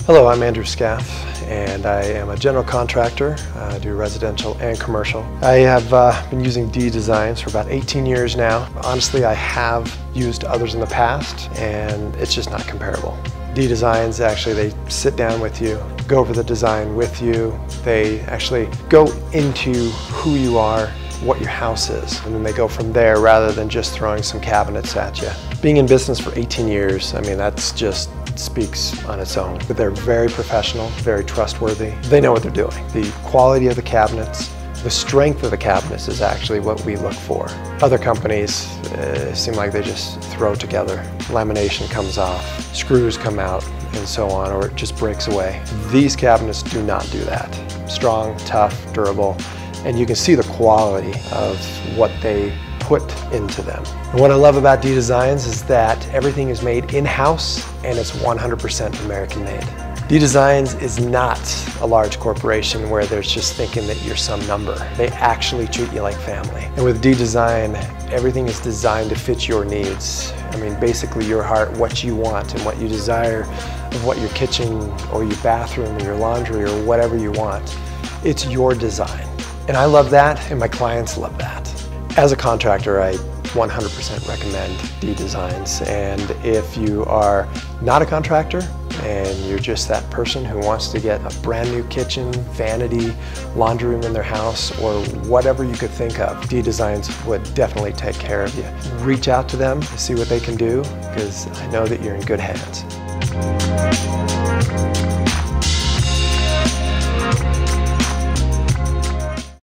Hello, I'm Andrew Scaff, and I am a general contractor. I do residential and commercial. I have been using D Designs for about 18 years now. Honestly, I have used others in the past, and it's just not comparable. D Designs, actually, they sit down with you, go over the design with you. They actually go into who you are, what your house is, and then they go from there rather than just throwing some cabinets at you. Being in business for 18 years, I mean, that's just speaks on its own. But they're very professional, very trustworthy. They know what they're doing. The quality of the cabinets, the strength of the cabinets is actually what we look for. Other companies seem like they just throw together. Lamination comes off, screws come out, and so on, or it just breaks away. These cabinets do not do that. Strong, tough, durable, and you can see the quality of what they put into them. And what I love about D Designs is that everything is made in-house and it's 100% American made. D Designs is not a large corporation where they're just thinking that you're some number. They actually treat you like family. And with D Design, everything is designed to fit your needs. I mean, basically your heart, what you want and what you desire of what your kitchen or your bathroom or your laundry or whatever you want. It's your design. And I love that, and my clients love that. As a contractor, I 100% recommend D Designs. And if you are not a contractor and you're just that person who wants to get a brand new kitchen, vanity, laundry room in their house, or whatever you could think of, D Designs would definitely take care of you. Reach out to them to see what they can do, because I know that you're in good hands.